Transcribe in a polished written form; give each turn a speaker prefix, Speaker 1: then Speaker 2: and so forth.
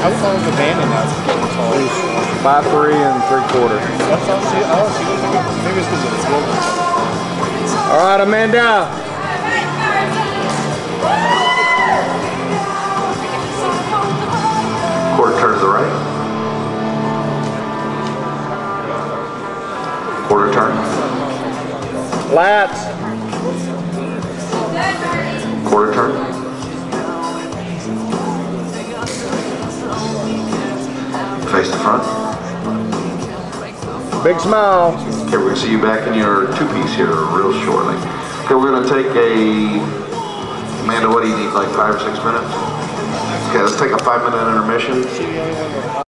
Speaker 1: How tall is Amanda now?
Speaker 2: She's 5'3" and 3/4.
Speaker 1: That's all she. Oh, she was maybe it's because of the building.
Speaker 2: All right, Amanda.
Speaker 3: Quarter turn to the right. Quarter turn.
Speaker 2: Lats.
Speaker 3: Quarter turn. Face the front.
Speaker 2: Big smile.
Speaker 3: Okay, we're going to see you back in your two-piece here real shortly. Okay, we're going to take Amanda, what do you need, like 5 or 6 minutes? Okay, let's take a 5-minute intermission.